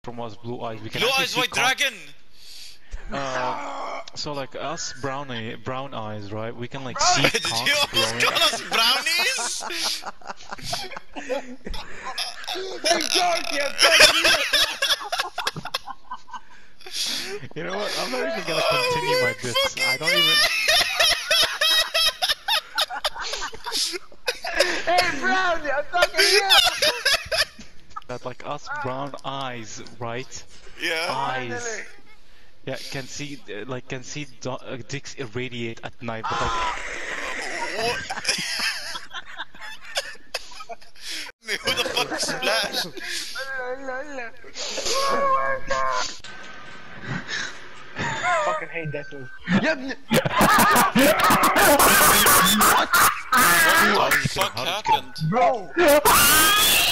from us blue eyes. We can Blue actually eyes, see white dragon! so like us brown eyes, right? We can like see Did you almost call us brownies? Hey, Darkie, You know what? I'm not even gonna continue my bits. I don't even. Hey, Brownie, I'm talking to you! That like us brown eyes, right? Yeah. Eyes. Yeah, can see dicks irradiate at night, but like. Who the fuck Splash? Fucking hate that move. What the fuck happened? Bro!